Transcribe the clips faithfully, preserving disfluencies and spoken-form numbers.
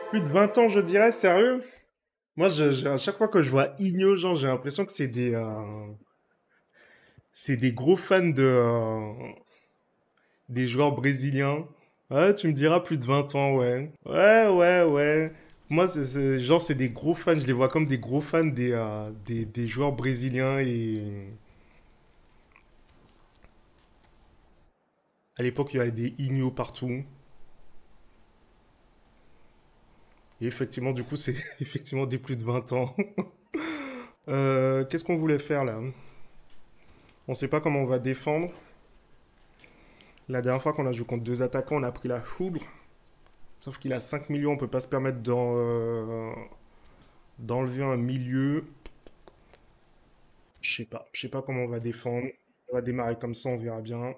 Plus de vingt ans, je dirais, sérieux? Moi, je, je- à chaque fois que je vois Igno, genre, j'ai l'impression que c'est des, euh, c'est des gros fans de, euh, des joueurs brésiliens. Ouais, tu me diras plus de vingt ans, ouais. Ouais, ouais, ouais. Moi, c'est, c'est- genre, c'est des gros fans, je les vois comme des gros fans des, euh, des, des joueurs brésiliens et à l'époque, il y avait des Igno partout. Et effectivement, du coup, c'est effectivement des plus de vingt ans. Euh, qu'est-ce qu'on voulait faire là? On sait pas comment on va défendre. La dernière fois qu'on a joué contre deux attaquants, on a pris la foudre. Sauf qu'il a cinq millions, on peut pas se permettre d'en, euh, d'enlever un milieu. Je sais pas. Je sais pas comment on va défendre. On va démarrer comme ça, on verra bien.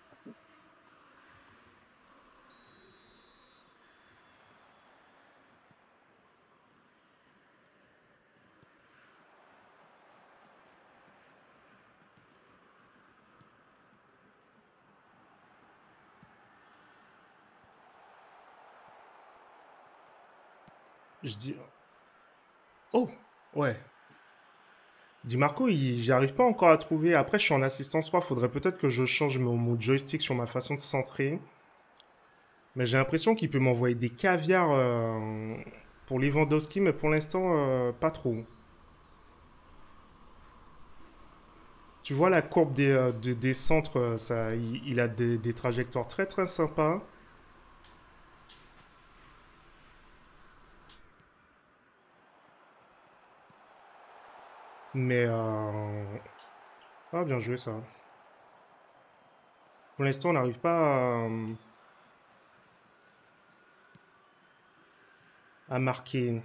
Je dis. Oh! Ouais. Di Marco, il- j'arrive pas encore à trouver. Après, je suis en assistance trois. Faudrait peut-être que je change mon, mon joystick sur ma façon de centrer. Mais j'ai l'impression qu'il peut m'envoyer des caviars euh, pour Lewandowski, mais pour l'instant, euh, pas trop. Tu vois la courbe des, euh, des, des centres, euh, ça, il, il a des, des trajectoires très très sympas. Mais euh, ah, bien joué ça. Pour l'instant, on n'arrive pas à, à marquer.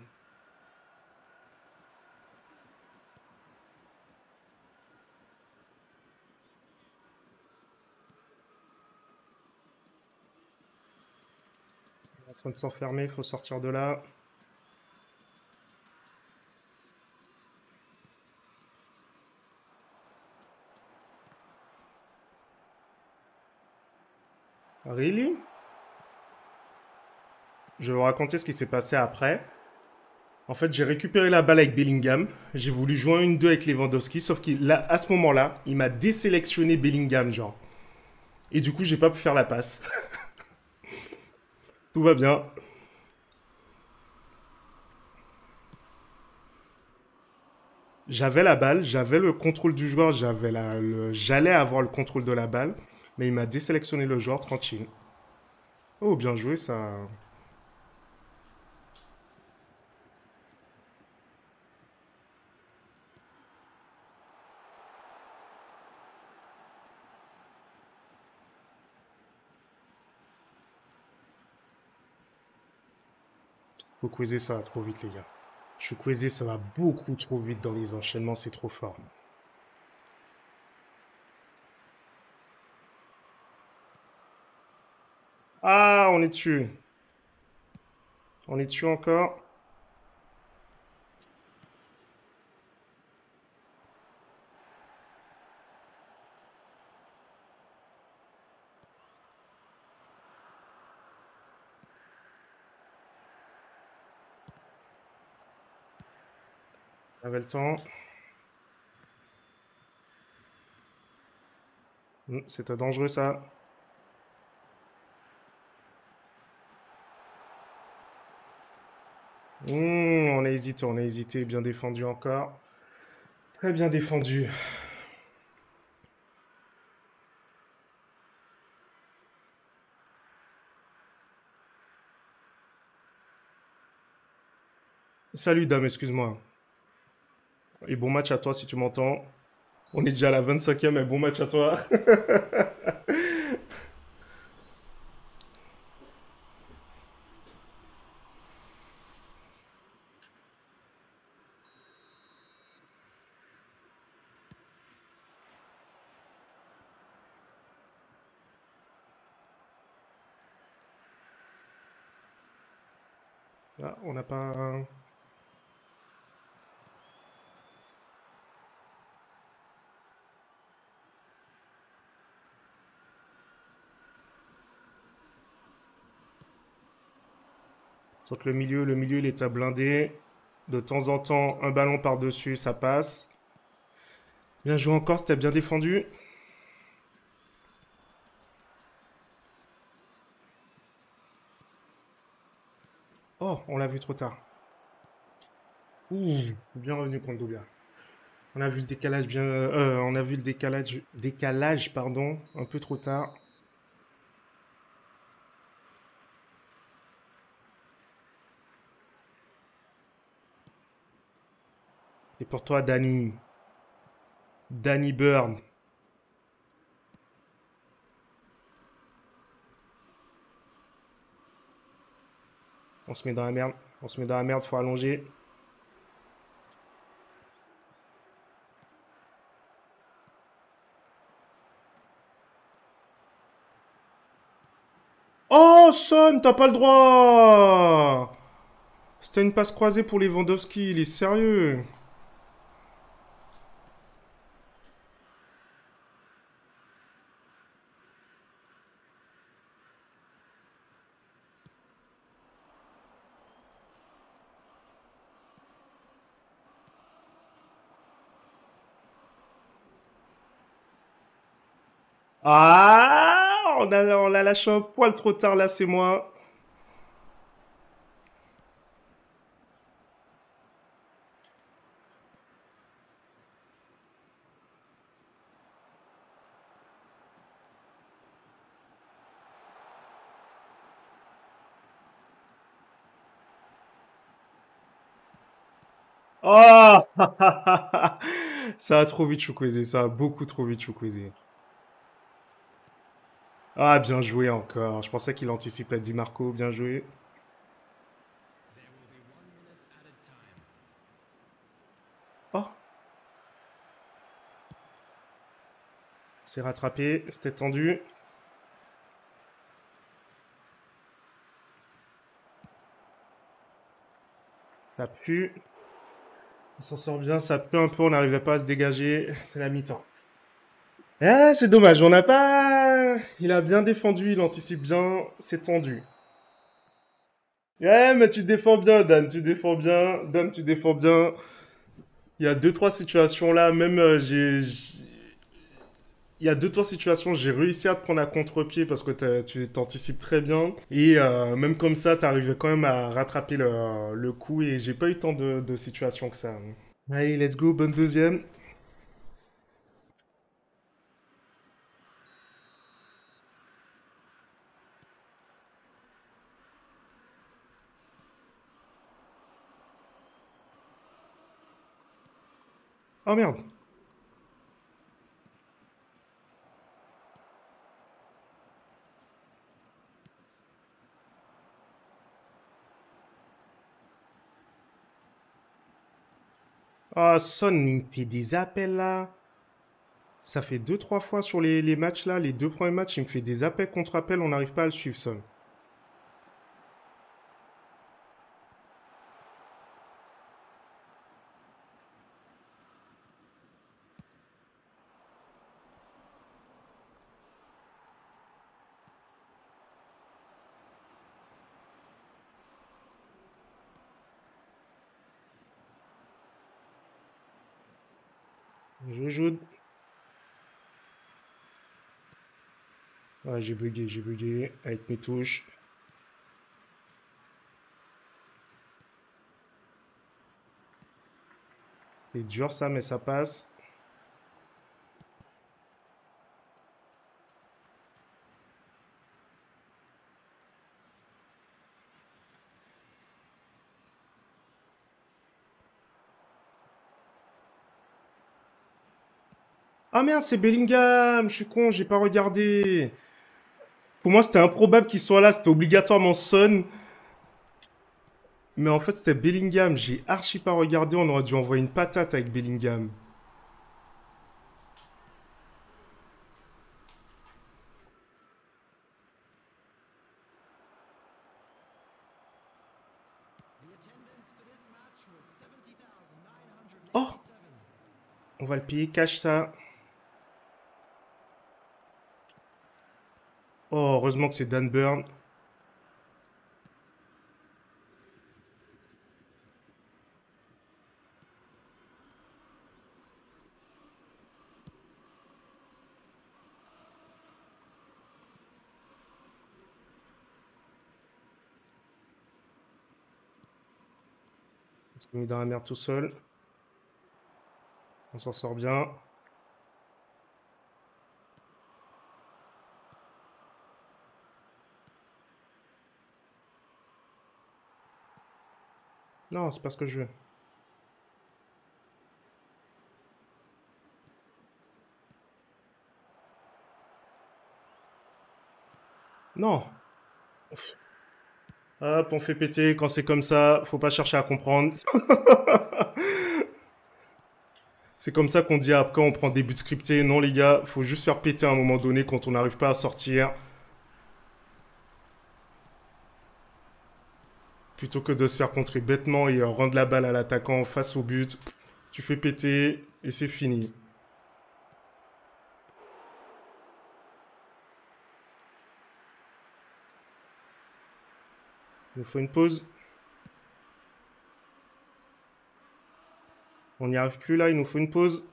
On est en train de s'enfermer, il faut sortir de là. Really? Je vais vous raconter ce qui s'est passé après. En fait, j'ai récupéré la balle avec Bellingham. J'ai voulu jouer un une deux avec Lewandowski, sauf qu'à ce moment-là, il m'a désélectionné Bellingham, genre. Et du coup, j'ai pas pu faire la passe. Tout va bien. J'avais la balle, j'avais le contrôle du joueur, j'avais la, le- j'allais avoir le contrôle de la balle, mais il m'a désélectionné le joueur tranquille. Oh, bien joué ça. Faut quizer ça va trop vite, les gars. Je suis quizer, ça va beaucoup trop vite dans les enchaînements, c'est trop fort. Ah, on est dessus. On est dessus encore. On avait le temps. Hmm, c'était dangereux ça. Hmm, on a hésité, on a hésité. Bien défendu encore. Très bien défendu. Salut dame, excuse-moi. Et bon match à toi si tu m'entends. On est déjà à la vingt-cinquième et bon match à toi. Ah, on n'a pas... Sauf que le milieu, le milieu, il est à blinder. De temps en temps, un ballon par-dessus, ça passe. Bien joué encore, c'était bien défendu. Oh, on l'a vu trop tard. Ouh, bien revenu contre Douglas. On a vu le décalage bien, euh, on a vu le décalage, décalage, pardon, un peu trop tard. Et pour toi, Danny, Danny Burn. On se met dans la merde. On se met dans la merde, faut allonger. Oh, Son, t'as pas le droit! C'était une passe croisée pour Lewandowski, il est sérieux. Ah, on a, on l'a lâché un poil trop tard là, c'est moi. Oh, ça a trop vite Chukwueze, ça a beaucoup trop vite Chukwueze. Ah, bien joué encore. Je pensais qu'il anticipait Di Marco, bien joué. Oh, c'est rattrapé, c'était tendu. Ça pue. On s'en sort bien, ça pue un peu, on n'arrivait pas à se dégager. C'est la mi-temps. Ah, c'est dommage, on n'a pas... Il a bien défendu, il anticipe bien, c'est tendu. Ouais, mais tu défends bien, Dan, tu défends bien. Dan, tu défends bien. Il y a deux, trois situations là, même euh, j'ai... j'- Il y a deux, trois situations, j'ai réussi à te prendre à contre-pied parce que t'as- tu t'anticipes très bien. Et euh, même comme ça, t'arrives quand même à rattraper le, le coup et j'ai pas eu tant de, de situations que ça. Allez, let's go, bonne deuxième. Oh merde. Ah, Son, il me fait des appels là. Ça fait deux, trois fois sur les, les matchs là, les deux premiers matchs, il me fait des appels contre appels, on n'arrive pas à le suivre, Son. Je joue. Ouais, j'ai bugué, j'ai bugué avec mes touches. C'est dur ça, mais ça passe. Ah merde, c'est Bellingham, je suis con, j'ai pas regardé. Pour moi, c'était improbable qu'il soit là, c'était obligatoirement Son. Mais en fait, c'était Bellingham, j'ai archi pas regardé, on aurait dû envoyer une patate avec Bellingham. Oh, on va le payer cash ça. Oh, heureusement que c'est Dan Burn. On est mis dans la merde tout seul. On s'en sort bien. Non, c'est pas ce que je veux. Non. Hop, on fait péter. Quand c'est comme ça, faut pas chercher à comprendre. C'est comme ça qu'on dit après on prend des buts scriptés. Non les gars, faut juste faire péter à un moment donné quand on n'arrive pas à sortir. Plutôt que de se faire contrer bêtement et euh, rendre la balle à l'attaquant face au but. Tu fais péter et c'est fini. Il nous faut une pause. On n'y arrive plus là, il nous faut une pause.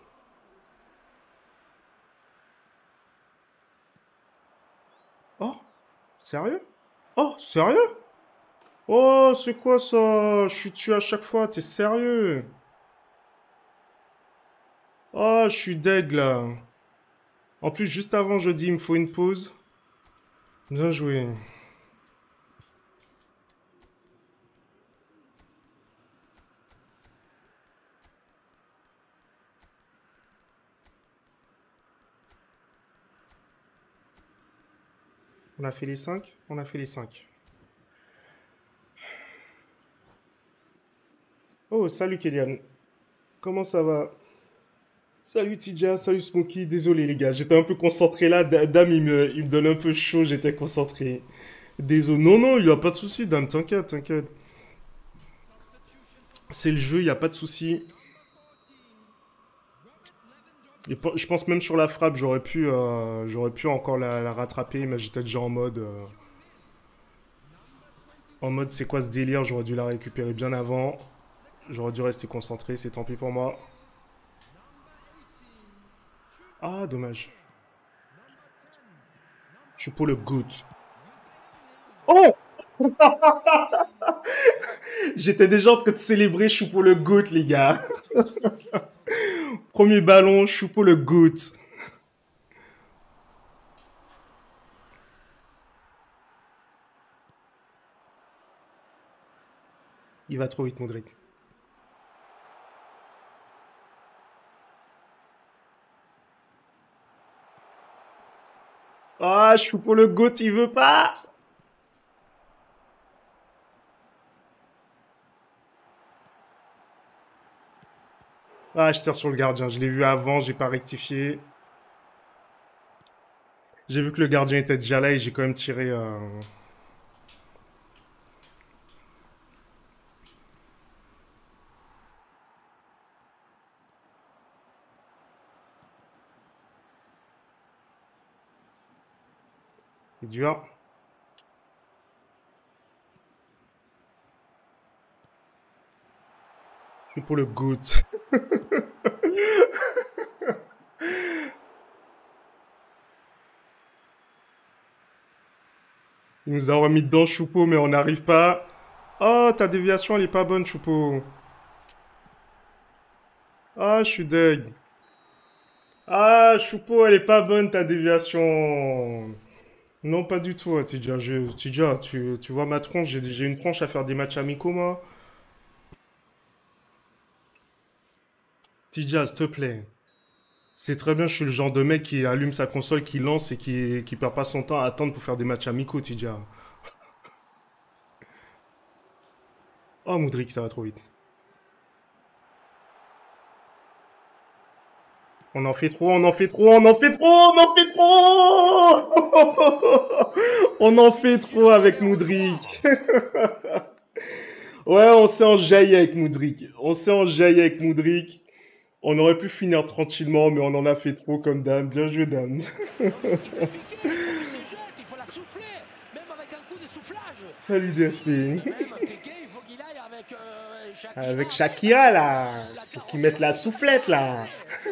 Oh, sérieux? Oh, sérieux? Oh, c'est quoi ça? Je suis tué à chaque fois, t'es sérieux? Oh, je suis deg là. En plus, juste avant, je dis il me faut une pause. Bien joué. On a fait les cinq? On a fait les cinq. Oh, salut Kélian. Comment ça va? Salut Tidja, salut Smokey. Désolé les gars, j'étais un peu concentré là. Da- Dame, il me, il me donne un peu chaud, j'étais concentré. Désolé. Non, non, il n'y a pas de souci, Dame, t'inquiète, t'inquiète. C'est le jeu, il n'y a pas de souci. Et pe- je pense même sur la frappe, j'aurais pu, euh, j'aurais pu encore la, la rattraper, mais j'étais déjà en mode, euh, en mode, c'est quoi ce délire? J'aurais dû la récupérer bien avant. J'aurais dû rester concentré, c'est tant pis pour moi. Ah, dommage. Je suis pour le goût. Oh! J'étais déjà en train de célébrer Choupo le GOAT, les gars. Premier ballon, Choupo le GOAT. Il va trop vite, Modric. Ah, Choupo le GOAT, il veut pas. Ah, je tire sur le gardien. Je l'ai vu avant, j'ai pas rectifié. J'ai vu que le gardien était déjà là et j'ai quand même tiré. euh, C'est dur. Choupo le GOAT. Il nous a remis dedans, Choupo, mais on n'arrive pas. Oh, ta déviation, elle est pas bonne, Choupo. Ah, je suis deg. Ah, Choupo, elle est pas bonne, ta déviation. Non, pas du tout, hein, Tidja. Je- Tidja, tu, tu vois ma tronche, j'ai j'ai une tronche à faire des matchs amicaux, moi. Tidja, s'il te plaît. C'est très bien, je suis le genre de mec qui allume sa console, qui lance et qui, qui perd pas son temps à attendre pour faire des matchs amicaux, Tidja. Oh, Moudric, ça va trop vite. On en fait trop, on en fait trop, on en fait trop, on en fait trop. On en fait trop avec Moudric. Ouais, on s'est enjaillé avec Moudric. On s'est enjaillé avec Moudric. On aurait pu finir tranquillement, mais on en a fait trop comme dame. Bien joué, dame. Salut D S P. Avec Shakira, là. Pour qu'ils mettent la soufflette, là.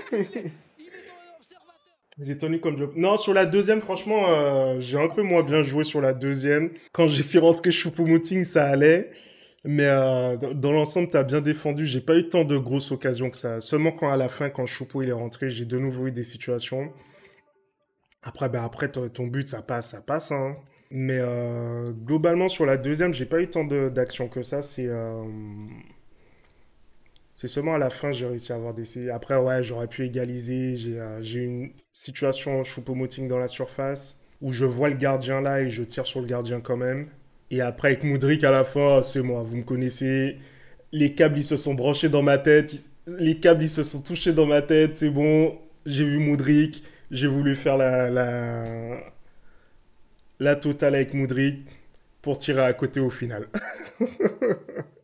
J'ai tenu comme job. Non, sur la deuxième, franchement, euh, j'ai un peu moins bien joué sur la deuxième. Quand j'ai fait rentrer Choupo-Moting, ça allait. Mais euh, dans dans l'ensemble, t'as bien défendu. J'ai pas eu tant de grosses occasions que ça. Seulement quand à la fin, quand Choupo il est rentré, j'ai de nouveau eu des situations. Après, ben après ton, ton but, ça passe, ça passe, hein. Mais euh, globalement, sur la deuxième, j'ai pas eu tant de- d'actions que ça. C'est euh, c'est seulement à la fin, j'ai réussi à avoir des. Après, ouais, j'aurais pu égaliser. J'ai euh, j'ai eu une situation Choupo-Moting dans la surface où je vois le gardien là et je tire sur le gardien quand même. Et après, avec Moudric à la fin, c'est moi, vous me connaissez. Les câbles, ils se sont branchés dans ma tête. Ils- Les câbles, ils se sont touchés dans ma tête. C'est bon, j'ai vu Moudric. J'ai voulu faire la, la, la totale avec Moudric pour tirer à côté au final.